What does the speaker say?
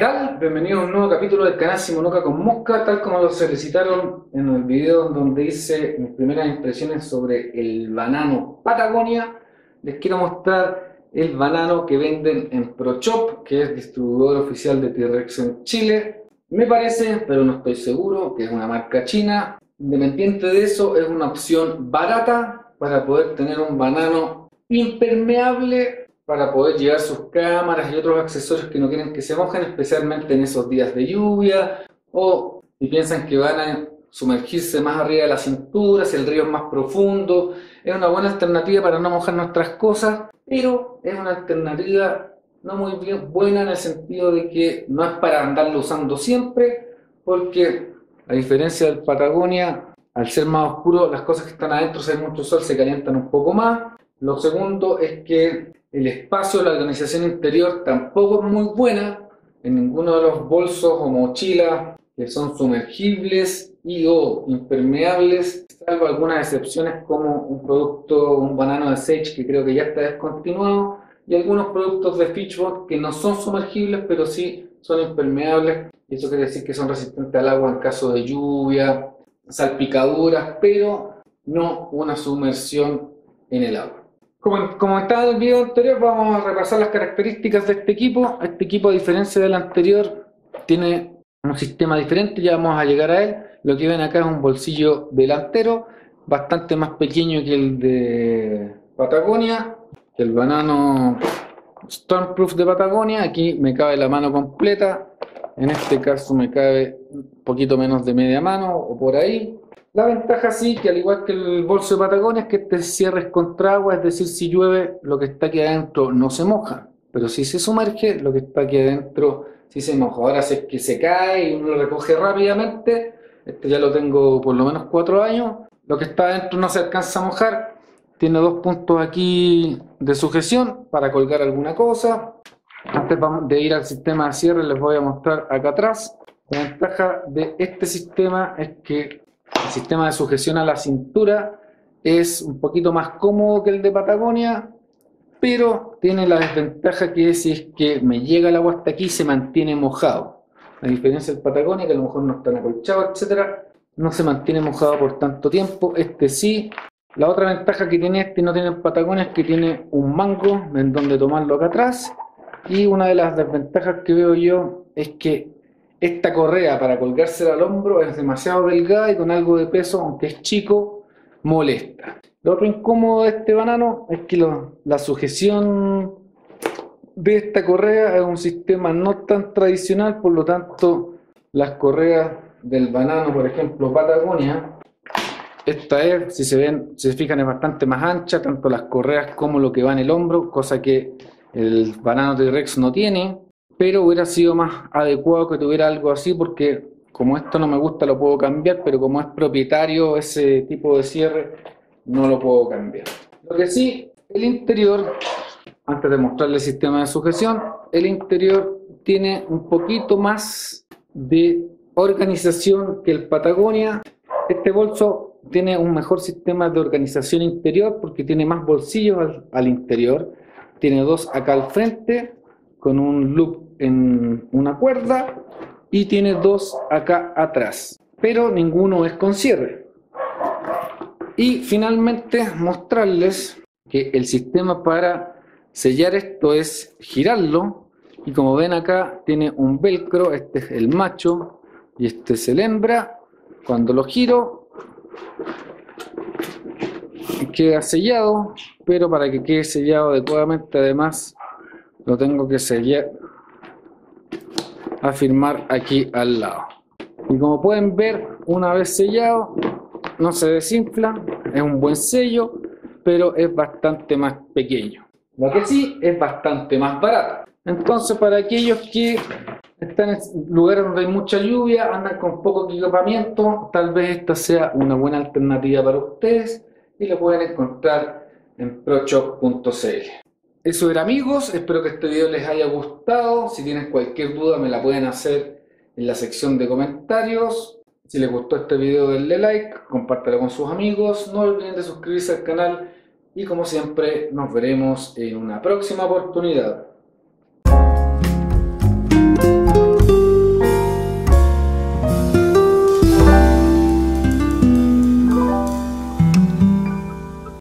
tal? Bienvenidos a un nuevo capítulo del canal Simonuca con Mosca, tal como lo solicitaron en el video donde hice mis primeras impresiones sobre el banano Patagonia. Les quiero mostrar el banano que venden en ProShop, que es distribuidor oficial de T-Rex en Chile. Me parece, pero no estoy seguro, que es una marca china. Independiente de eso, es una opción barata para poder tener un banano impermeable, para poder llevar sus cámaras y otros accesorios que no quieren que se mojen, especialmente en esos días de lluvia, o si piensan que van a sumergirse más arriba de la cintura, si el río es más profundo. Es una buena alternativa para no mojar nuestras cosas, pero es una alternativa no muy bien buena en el sentido de que no es para andarlo usando siempre, porque a diferencia del Patagonia, al ser más oscuro, las cosas que están adentro, si hay mucho sol, se calientan un poco más. Lo segundo es que el espacio, la organización interior tampoco es muy buena en ninguno de los bolsos o mochilas que son sumergibles y o impermeables, salvo algunas excepciones como un banano de Sage que creo que ya está descontinuado, y algunos productos de Fishbot que no son sumergibles pero sí son impermeables, y eso quiere decir que son resistentes al agua en caso de lluvia, salpicaduras, pero no una sumersión en el agua. Como estaba en el video anterior, vamos a repasar las características de este equipo. Este equipo, a diferencia del anterior, tiene un sistema diferente, ya vamos a llegar a él. Lo que ven acá es un bolsillo delantero, bastante más pequeño que el de Patagonia, que el banano Stormproof de Patagonia. Aquí me cabe la mano completa, en este caso me cabe un poquito menos de media mano o por ahí. La ventaja sí, que al igual que el bolso de Patagonia, es que este cierre es contra agua, es decir, si llueve, lo que está aquí adentro no se moja, pero si se sumerge, lo que está aquí adentro sí se moja. Ahora si es que se cae y uno lo recoge rápidamente, este ya lo tengo por lo menos 4 años, lo que está adentro no se alcanza a mojar. Tiene 2 puntos aquí de sujeción para colgar alguna cosa. Antes de ir al sistema de cierre, les voy a mostrar acá atrás. La ventaja de este sistema es que el sistema de sujeción a la cintura es un poquito más cómodo que el de Patagonia, pero tiene la desventaja que si es que me llega el agua hasta aquí, se mantiene mojado. A diferencia del Patagonia, que a lo mejor no está acolchado, etcétera, no se mantiene mojado por tanto tiempo. Este sí. La otra ventaja que tiene este y no tiene el Patagonia es que tiene un mango en donde tomarlo acá atrás. Y una de las desventajas que veo yo es que esta correa para colgársela al hombro es demasiado delgada y con algo de peso, aunque es chico, molesta. Lo otro incómodo de este banano es que la sujeción de esta correa es un sistema no tan tradicional, por lo tanto las correas del banano, por ejemplo Patagonia, esta es, si se fijan, es bastante más ancha, tanto las correas como lo que va en el hombro, cosa que el banano T-Rex no tiene. Pero hubiera sido más adecuado que tuviera algo así, porque como esto no me gusta lo puedo cambiar, pero como es propietario ese tipo de cierre no lo puedo cambiar. Lo que sí, el interior, antes de mostrarle el sistema de sujeción, el interior tiene un poquito más de organización que el Patagonia. Este bolso tiene un mejor sistema de organización interior porque tiene más bolsillos al interior. Tiene 2 acá al frente con un loop en una cuerda y tiene 2 acá atrás, pero ninguno es con cierre. Y finalmente mostrarles que el sistema para sellar esto es girarlo, y como ven acá tiene un velcro. Este es el macho y este es el hembra. Cuando lo giro queda sellado, pero para que quede sellado adecuadamente además lo tengo que sellar, afirmar aquí al lado. Y como pueden ver, una vez sellado no se desinfla, es un buen sello, pero es bastante más pequeño. Lo que sí, es bastante más barato. Entonces, para aquellos que están en lugares donde hay mucha lluvia, andan con poco equipamiento, tal vez esta sea una buena alternativa para ustedes y lo pueden encontrar en proshop.cl. Eso era, amigos, espero que este video les haya gustado. Si tienen cualquier duda me la pueden hacer en la sección de comentarios. Si les gustó este video denle like, compártelo con sus amigos, no olviden de suscribirse al canal y como siempre nos veremos en una próxima oportunidad.